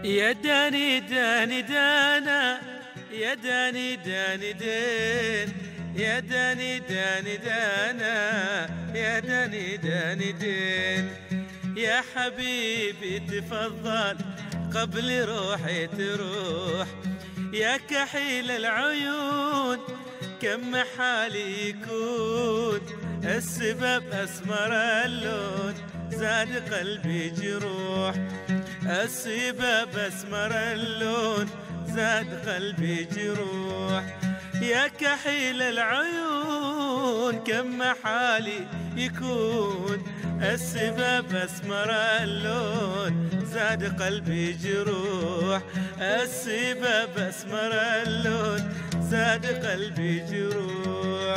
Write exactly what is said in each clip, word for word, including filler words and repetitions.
يا داني داني دانا، يا داني داني دين، يا داني داني دانا، يا داني داني دين. يا حبيبي تفضل قبل روحي تروح، يا كحيل العيون كم حالي يكون، السبب أسمر اللون زاد قلبي جروح، السبب أسمر اللون زاد قلبي جروح. يا كحيل العيون كم حالي يكون، السبب أسمر اللون زاد قلبي جروح، السبب أسمر اللون زاد قلبي جروح.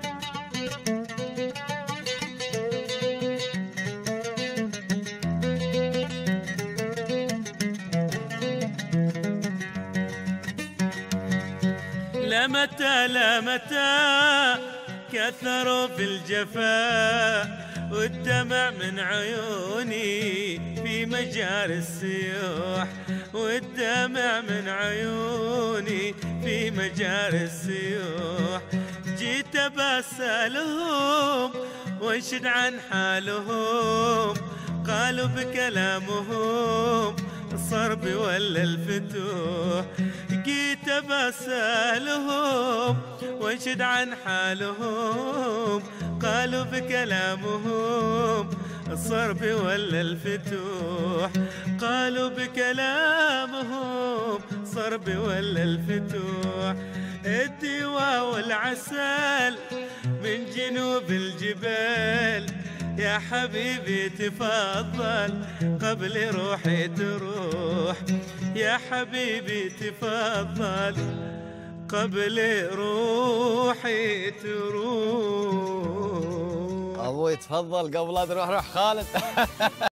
لمتى لمتى كثروا في الجفاء، والدمع من عيوني في مجاري السيوح، والدمع من عيوني في مجاري السيوح. جيت بسألهم وانشد عن حالهم، قالوا بكلامهم الصرب ولا الفتوح. جيت بسألهم وانشد عن حالهم، قالوا بكلامهم الصرب ولا الفتوح، قالوا بكلامهم صرب ولا الفتوح. الدواء والعسل من جنوب الجبال، يا حبيبي تفضل قبل روحي تروح، يا حبيبي تفضل قبل روحي تروح. ابوي تفضل قبل لا تروح روح خالد.